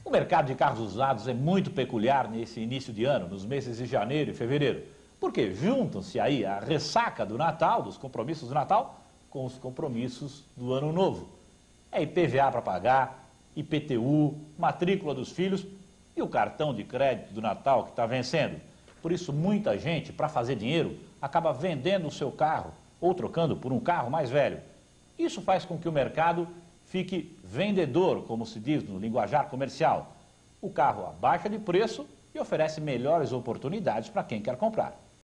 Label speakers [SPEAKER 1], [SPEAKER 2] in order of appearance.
[SPEAKER 1] O mercado de carros usados é muito peculiar nesse início de ano, nos meses de janeiro e fevereiro, porque juntam-se aí a ressaca do Natal, dos compromissos do Natal, com os compromissos do Ano Novo. É IPVA para pagar, IPTU, matrícula dos filhos e o cartão de crédito do Natal que está vencendo. Por isso, muita gente, para fazer dinheiro, acaba vendendo o seu carro ou trocando por um carro mais velho. Isso faz com que o mercado fique vendedor, como se diz no linguajar comercial. O carro abaixa de preço e oferece melhores oportunidades para quem quer comprar.